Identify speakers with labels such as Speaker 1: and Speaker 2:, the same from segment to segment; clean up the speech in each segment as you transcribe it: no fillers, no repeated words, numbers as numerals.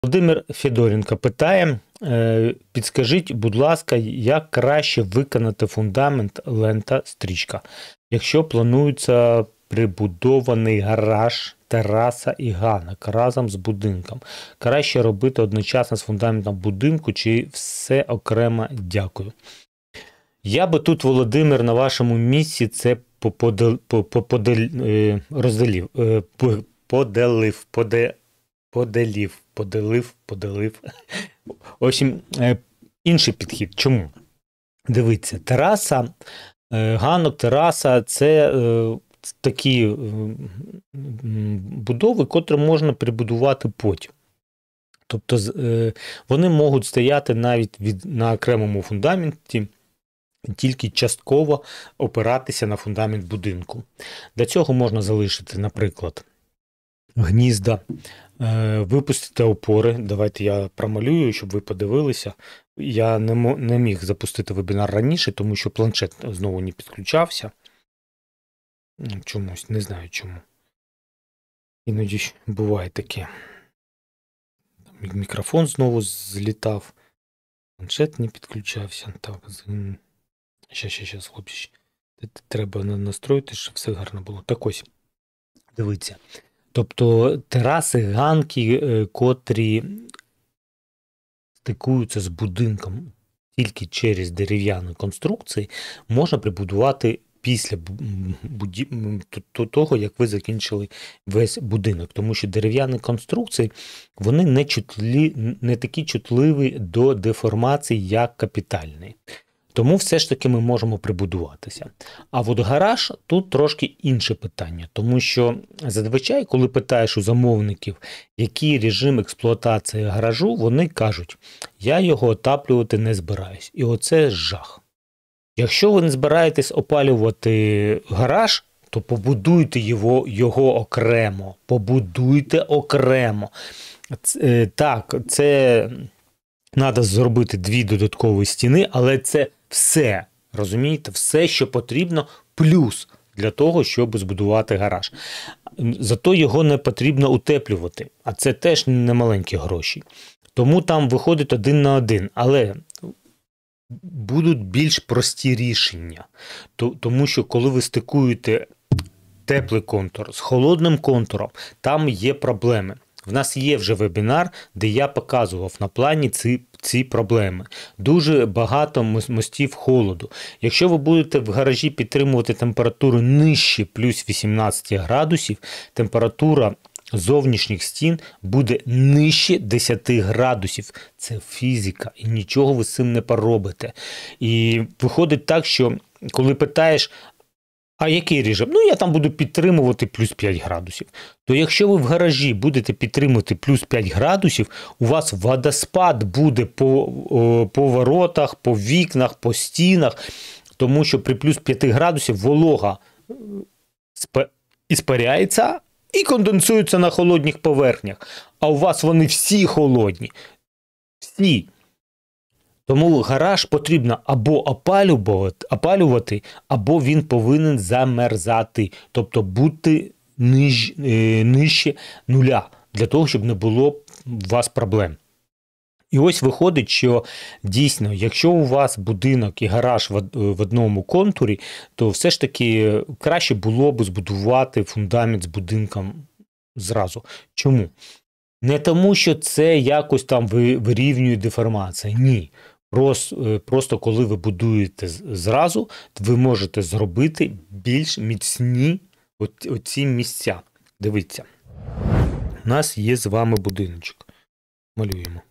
Speaker 1: Володимир Федоренко питає, підскажіть, будь ласка, як краще виконати фундамент лента-стрічка, якщо планується прибудований гараж, тераса і ганок разом з будинком? Краще робити одночасно з фундаментом будинку чи все окремо? Дякую. Я би тут, Володимир, на вашому місці це розділив, поделив. В общем, інший підхід. Чому? Дивіться, тераса, ганок, тераса – це такі будови, котрі можна прибудувати потім. Тобто вони можуть стояти навіть на окремому фундаменті, тільки частково опиратися на фундамент будинку. Для цього можна залишити, наприклад, гнізда, випустити опори. Давайте я промалюю, щоб ви подивилися. Я не міг запустити вебінар раніше, тому що планшет знову не підключався. Чомусь, не знаю чому. Іноді буває таке. Мікрофон знову злітав, планшет не підключався. Так, щас, хлопці. Треба настроїти, щоб все гарно було. Так ось, дивіться. Тобто тераси, ганки, котрі стикуються з будинком тільки через дерев'яні конструкції, можна прибудувати після того, як ви закінчили весь будинок. Тому що дерев'яні конструкції, вони не такі чутливі до деформації, як капітальні. Тому все ж таки ми можемо прибудуватися. А от гараж – тут трошки інше питання. Тому що зазвичай, коли питаєш у замовників, який режим експлуатації гаражу, вони кажуть, я його отаплювати не збираюсь. І оце жах. Якщо ви не збираєтесь опалювати гараж, то побудуйте його окремо. Побудуйте окремо. Так, це треба зробити 2 додаткові стіни, але це все, розумієте, все, що потрібно, плюс для того, щоб збудувати гараж. Зато його не потрібно утеплювати, а це теж не маленькі гроші. Тому там виходить 1 на 1, але будуть більш прості рішення. Тому що коли ви стикуєте теплий контур з холодним контуром, там є проблеми. В нас є вже вебінар, де я показував на плані ці проблеми. Дуже багато мостів холоду. Якщо ви будете в гаражі підтримувати температуру нижче плюс 18 градусів, температура зовнішніх стін буде нижче 10 градусів. Це фізика, і нічого ви з цим не поробите. І виходить так, що коли питаєш, а який режим? Ну, я там буду підтримувати плюс 5 градусів. То якщо ви в гаражі будете підтримувати плюс 5 градусів, у вас водоспад буде по воротах, по вікнах, по стінах, тому що при плюс 5 градусів волога іспаряється і конденсується на холодних поверхнях. А у вас вони всі холодні. Всі. Тому гараж потрібно або опалювати, або він повинен замерзати. Тобто бути нижче нуля, для того, щоб не було у вас проблем. І ось виходить, що дійсно, якщо у вас будинок і гараж в одному контурі, то все ж таки краще було б збудувати фундамент з будинком зразу. Чому? Не тому, що це якось там вирівнює деформацію. Ні. Просто коли ви будуєте зразу, ви можете зробити більш міцні оці місця. Дивіться. У нас є з вами будиночок. Малюємо.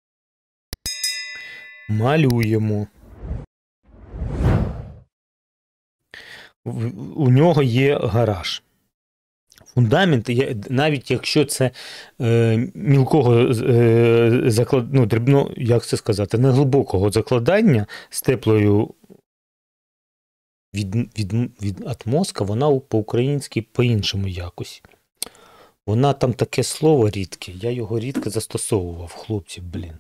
Speaker 1: У нього є гараж. Фундамент, навіть якщо це мілкого як це сказати, не глибокого закладання з теплою від атмоска, вона по-українськи по-іншому якось. Вона там таке слово рідке, я його рідко застосовував, хлопці, блін.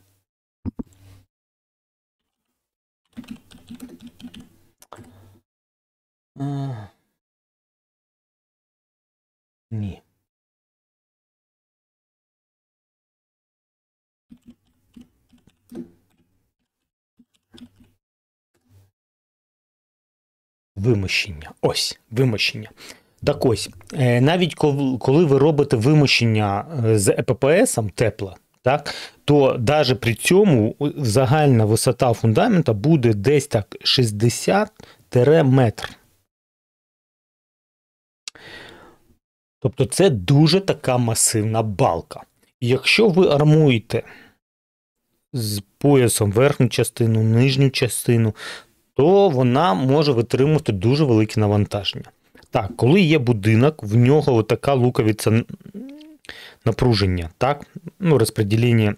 Speaker 1: Ні. вимощення. Ось, вимощення. Так ось, навіть коли ви робите вимощення з ЕППСом тепла, так, то навіть при цьому загальна висота фундамента буде десь так 60-метр. Тобто це дуже така масивна балка. І якщо ви армуєте з поясом верхню частину, нижню частину, то вона може витримувати дуже велике навантаження. Так, коли є будинок, в нього така луковиця напруження, так, розподілення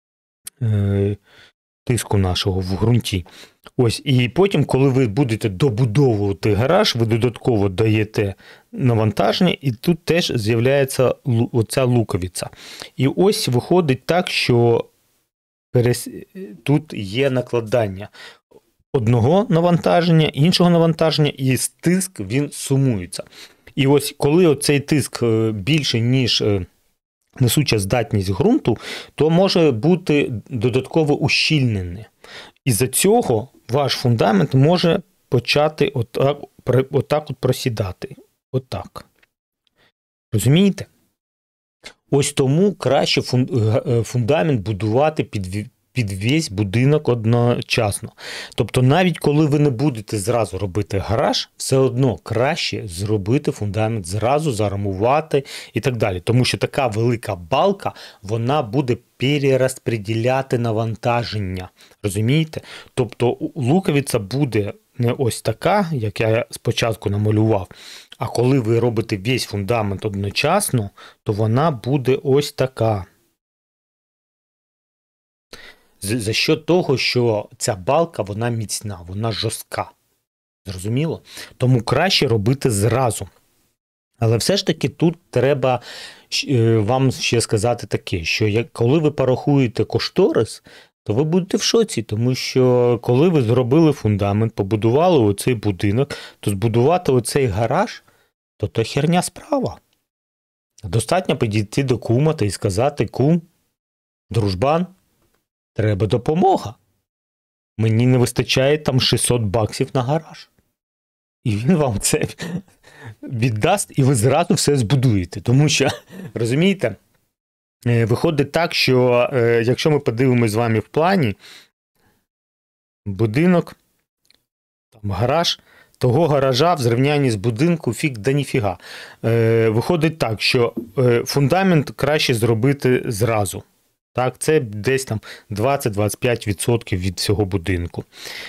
Speaker 1: тиску нашого в ґрунті. Ось, і потім, коли ви будете добудовувати гараж, ви додатково даєте навантаження, і тут теж з'являється оця луковиця. І ось виходить так, що тут є накладання одного навантаження, іншого навантаження, і тиск він сумується. І ось коли оцей тиск більше, ніж несуча здатність ґрунту, то може бути додатково ущільнений. Із-за цього ваш фундамент може почати отак просідати. Отак. Розумієте? Ось тому краще фундамент будувати під весь будинок одночасно. Тобто навіть коли ви не будете зразу робити гараж, все одно краще зробити фундамент зразу, заармувати і так далі. Тому що така велика балка, вона буде перерозподіляти навантаження. Розумієте? Тобто луковиця буде не ось така, як я спочатку намалював, а коли ви робите весь фундамент одночасно, то вона буде ось така. За що того, що ця балка, вона міцна, вона жорстка. Зрозуміло? Тому краще робити зразу. Але все ж таки тут треба вам ще сказати таке, що коли ви порахуєте кошторис, то ви будете в шоці, тому що коли ви зробили фундамент, побудували оцей будинок, то збудувати оцей гараж, то херня справа. Достатньо підійти до кума та й сказати: кум, дружбан, треба допомога. Мені не вистачає там $600 на гараж. І він вам це віддасть, і ви зразу все збудуєте. Тому що, розумієте, виходить так, що якщо ми подивимось з вами в плані, будинок, там гараж, того гаража в зрівнянні з будинку фіг да ніфіга. Виходить так, що фундамент краще зробити зразу. Так, це десь там 20-25% від всього будинку.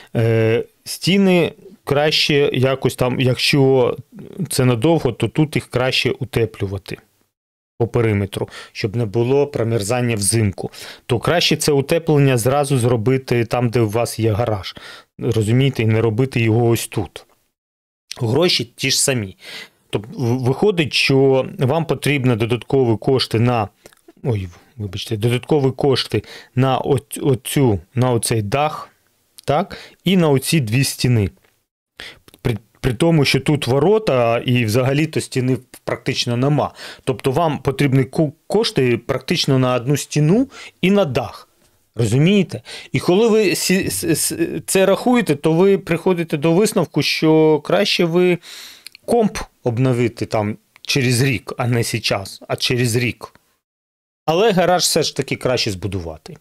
Speaker 1: Стіни краще якось там, якщо це надовго, то тут їх краще утеплювати по периметру, щоб не було промерзання взимку. То краще це утеплення зразу зробити там, де у вас є гараж. Розумієте, і не робити його ось тут. Гроші ті ж самі. Тобто виходить, що вам потрібно додаткові кошти на додаткові кошти на оцей дах, так, і на оці дві стіни. При тому, що тут ворота і взагалі-то стіни практично нема. Тобто вам потрібні кошти практично на одну стіну і на дах. Розумієте? І коли ви це рахуєте, то ви приходите до висновку, що краще ви комп обновити там через рік, а не зараз, а через рік. Але гараж все ж таки краще збудувати.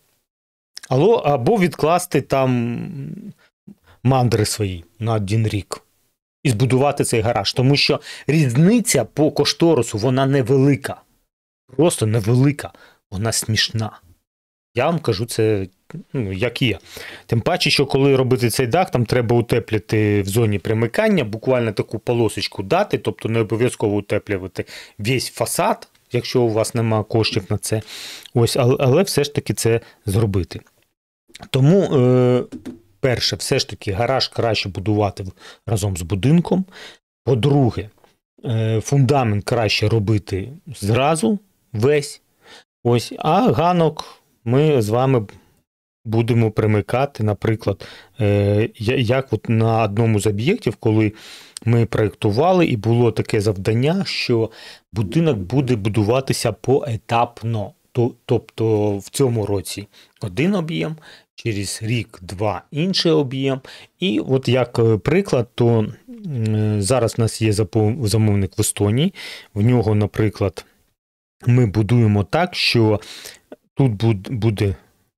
Speaker 1: Або відкласти там мандри свої на 1 рік і збудувати цей гараж. Тому що різниця по кошторису, вона невелика. Просто невелика. Вона смішна. Я вам кажу це, як є. Тим паче, що коли робити цей дах, там треба утеплювати в зоні примикання, буквально таку полосочку дати, тобто не обов'язково утеплювати весь фасад, якщо у вас немає коштів на це. Ось, але все ж таки це зробити. Тому, перше, все ж таки гараж краще будувати разом з будинком. По-друге, фундамент краще робити зразу, весь. Ось, а ганок ми з вами будемо примикати, наприклад, як от на одному з об'єктів, коли ми проєктували, і було таке завдання, що будинок буде будуватися поетапно. Тобто в цьому році один об'єм, через рік-два інший об'єм. І от як приклад, то зараз в нас є замовник в Естонії, в нього, наприклад, ми будуємо так, що тут буде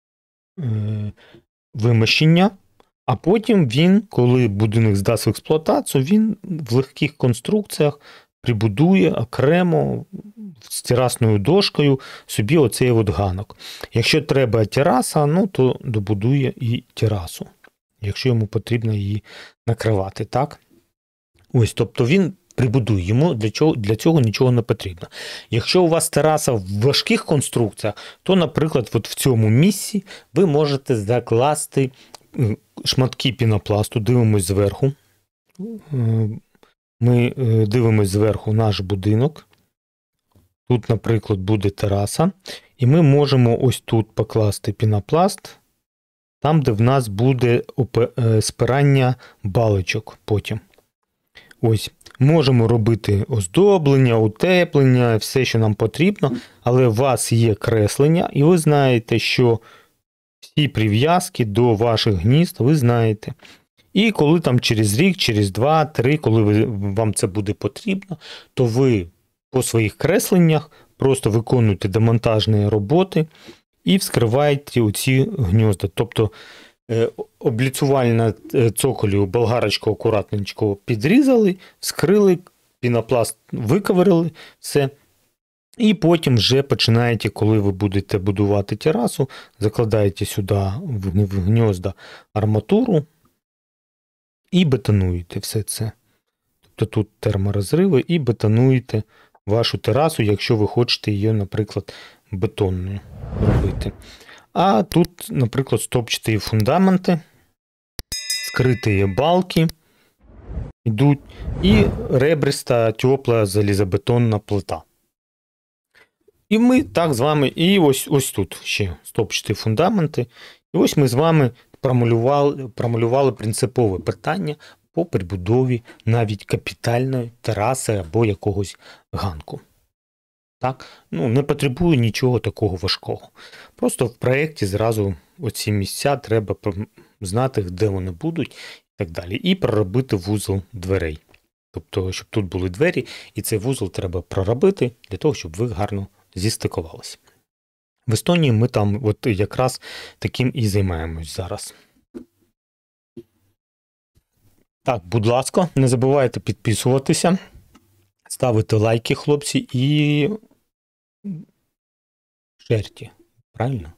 Speaker 1: вимощення, а потім він, коли будинок здасть в експлуатацію, він в легких конструкціях прибудує окремо з терасною дошкою собі оцей от ганок. Якщо треба тераса, то добудує і терасу, якщо йому потрібно її накривати, так? Ось, тобто він прибудує, йому для цього нічого не потрібно. Якщо у вас тераса в важких конструкціях, то, наприклад, от в цьому місці ви можете закласти шматки пінопласту, дивимось зверху. Ми дивимось зверху наш будинок. Тут, наприклад, буде тераса. І ми можемо ось тут покласти пінопласт, там, де в нас буде спирання балочок потім. Ось, можемо робити оздоблення, утеплення, все, що нам потрібно, але у вас є креслення, і ви знаєте, що всі прив'язки до ваших гнізд ви знаєте. І коли там через рік, через 2-3, коли вам це буде потрібно, то ви по своїх кресленнях просто виконуєте демонтажні роботи і вскриваєте оці гнізда. Тобто обліцювальна цоколю болгарочку акуратненько підрізали, вскрили, пінопласт виковирили, все. І потім вже починаєте, коли ви будете будувати терасу, закладаєте сюди в гнізда арматуру і бетонуєте все це. Тобто тут терморозриви і бетонуєте вашу терасу, якщо ви хочете її, наприклад, бетонною робити. А тут, наприклад, стопчаті фундаменти, скриті балки йдуть і ребриста, тепла залізобетонна плита. І ми так з вами, і ось тут ще стопчаті фундаменти. І ось ми з вами промалювали принципове питання по прибудові навіть капітальної тераси або якогось ганку. Так? Не потребує нічого такого важкого. Просто в проєкті зразу оці місця треба знати, де вони будуть і так далі. І проробити вузол дверей. Тобто, щоб тут були двері, і цей вузол треба проробити для того, щоб ви гарно зістикувалися. В Естонії ми там от якраз таким і займаємось зараз. Так, будь ласка, не забувайте підписуватися, ставити лайки, хлопці, і шерті. Правильно?